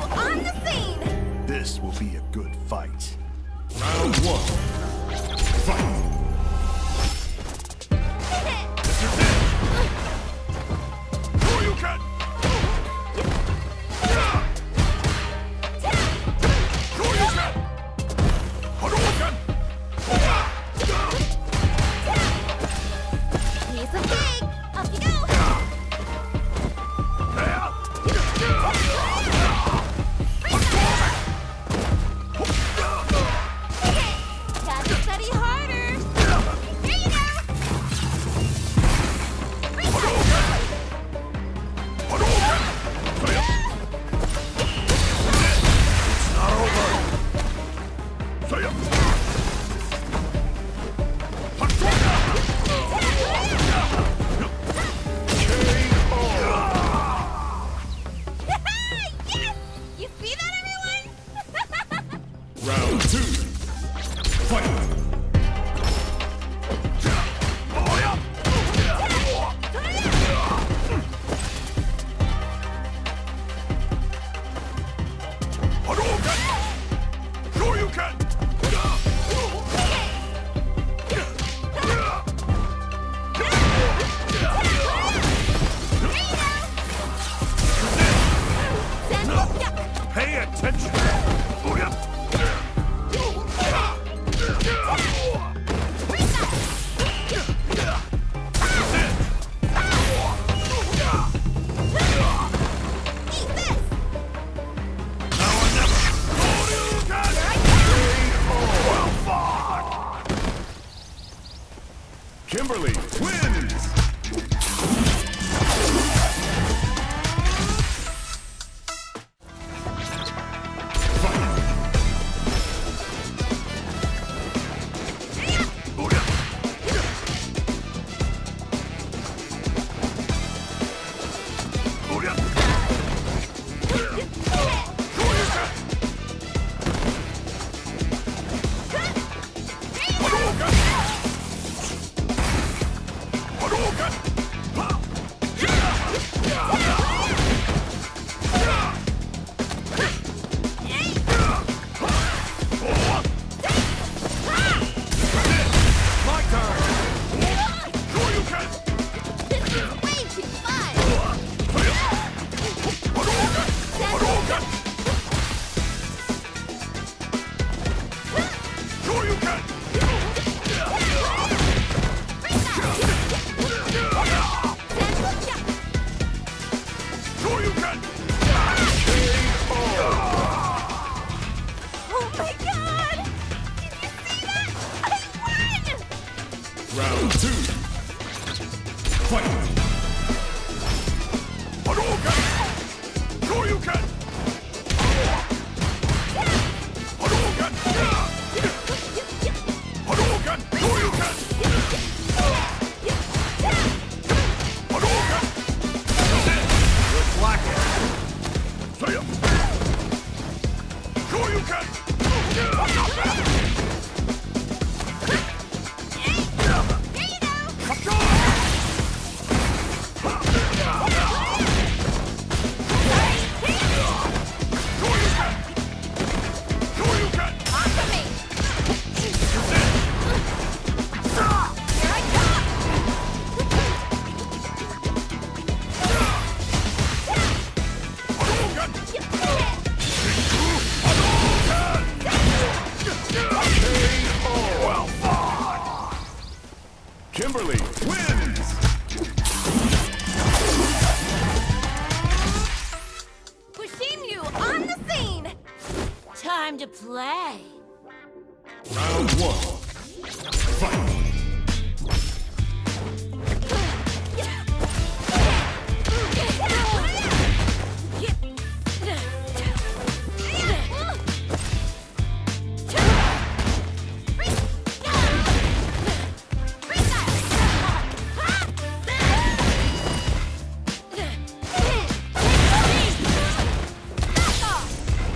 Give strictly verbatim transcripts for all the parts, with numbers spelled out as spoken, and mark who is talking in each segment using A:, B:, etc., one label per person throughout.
A: on the scene!
B: This will be a good fight. Round one. Fight! Round two. Fight! Pay attention! Kimberly wins! Round two. Fight! Hadouken! Shoryuken! Hadouken! Hadouken! Shoryuken! Hadouken! Good blocking. Say it! Shoryuken! Kimberly wins!
A: Kushinryu on the scene! Time to play!
B: Round one. Fight!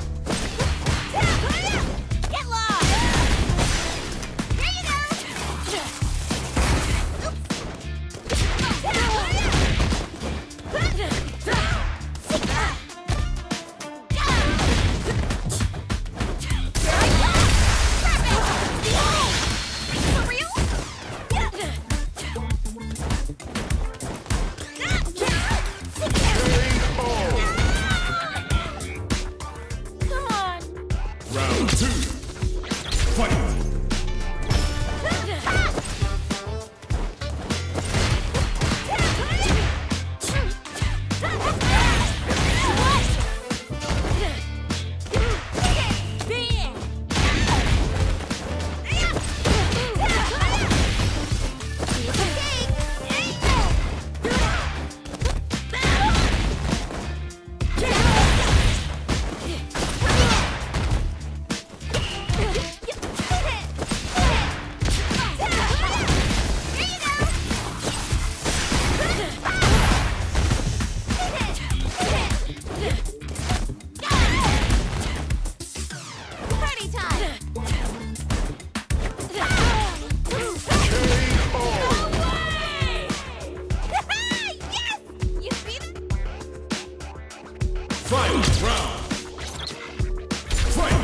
A: Get lost! Here you go!
B: Final round. Fight!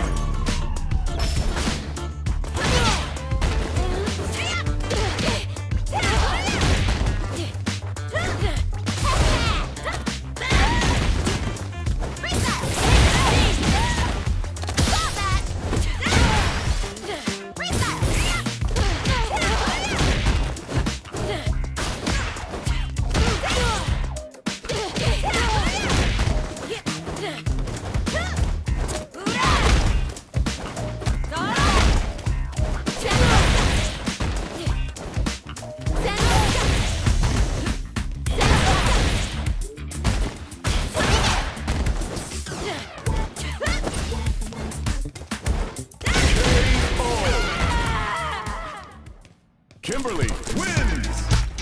B: Kimberly wins!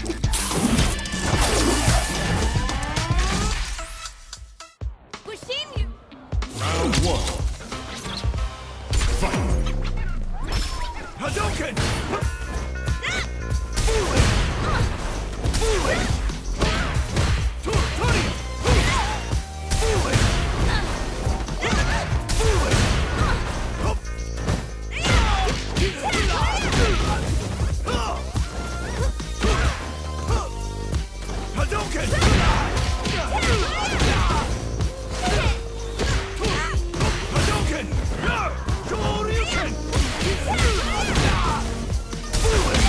A: Pushing you!
B: Round one. Fight! Hadouken! Fooling! Fooling! Tony! Fooling! Fooling! Hadouken! Hadouken! Shoryuken! Fooling!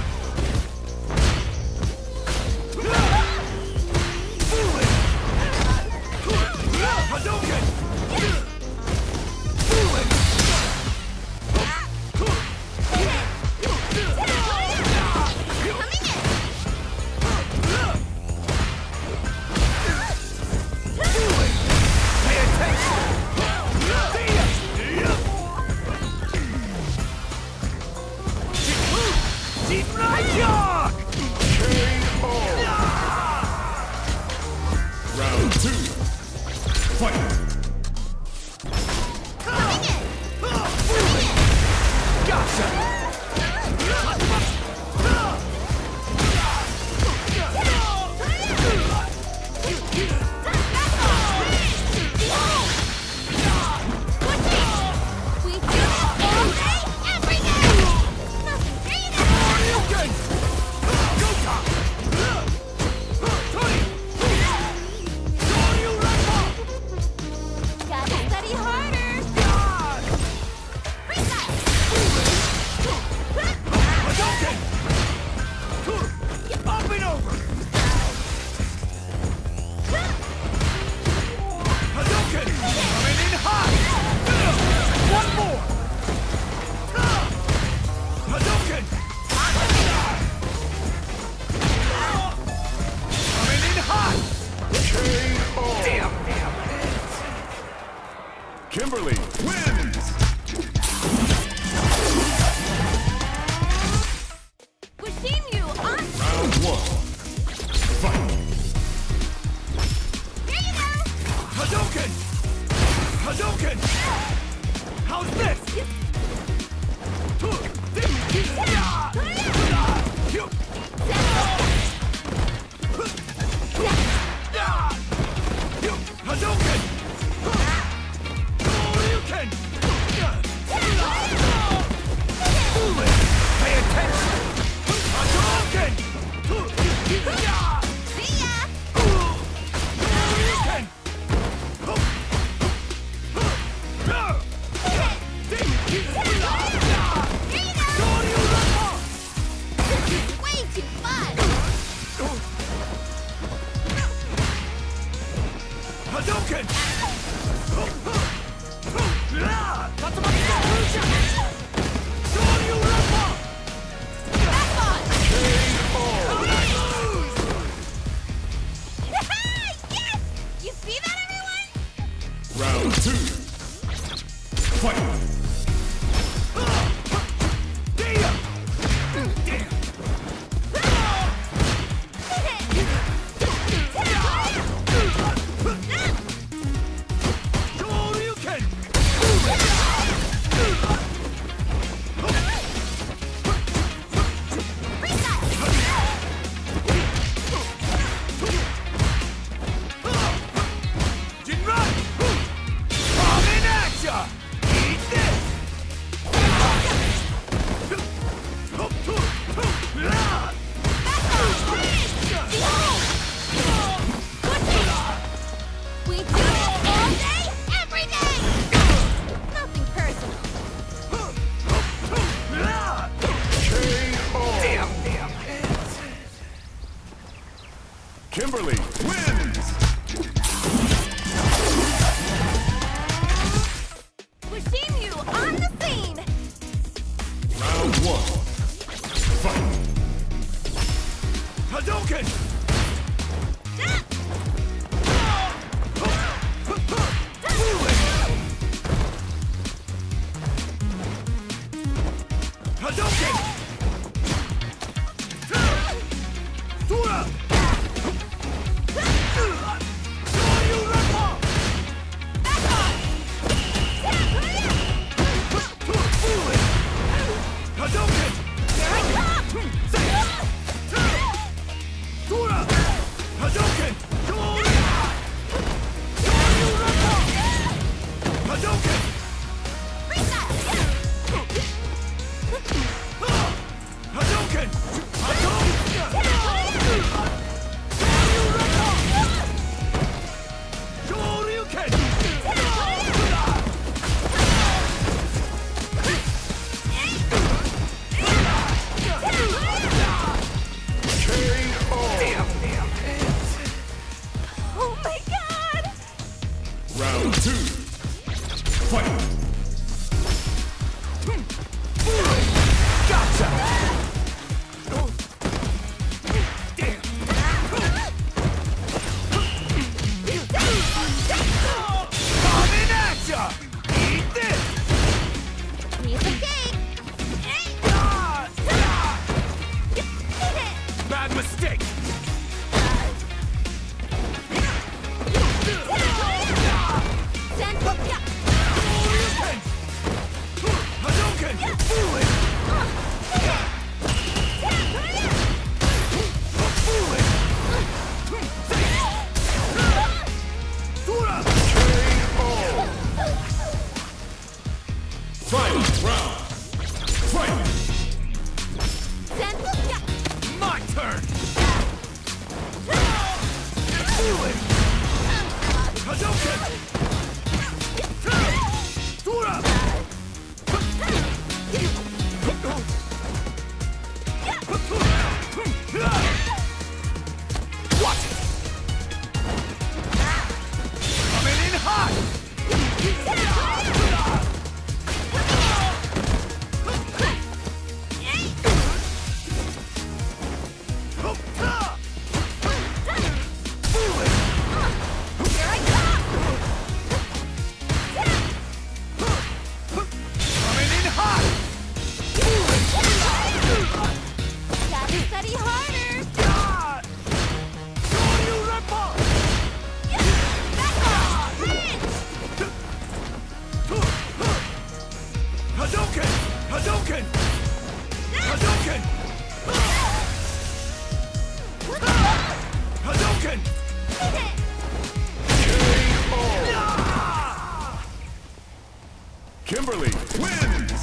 B: Fooling! Hadouken! Fooling! Round two. Fight! Gotcha!
A: We do this all day, every day! Nothing greater! Gotta study harder!
B: Up and over! Hadouken! Coming in hot! One more! Hadouken! Coming in hot! K O! Damn! Kimberly wins!
A: Pushing you on!
B: Round one. Fight!
A: Here you go!
B: Hadouken! Hadouken! How's this? Hadouken! Shoryuken! Fooling! Pay attention! Hadouken!
A: See ya!
B: Shoryuken!
A: Way too fun!
B: Hadouken!
A: Back on! Yes! You see that, everyone?
B: Round two. Fight! Jinran! Round two. Fight.
C: Gotcha! Coming at ya! Eat this!
A: Piece of cake.
C: Bad mistake! Hadouken! Fool it! Fool it! Sura!
B: K O. Fight. Round. Fight.
C: My turn! Fool it! Hadouken! Sura! What? Coming in hot! Coming in hot!
A: Gotta study harder.
C: God! Shoryuken Reppo!
A: Back off. Bridge.
C: Hadouken! Hadouken! Hadouken! Hadouken!
B: Kimberly wins.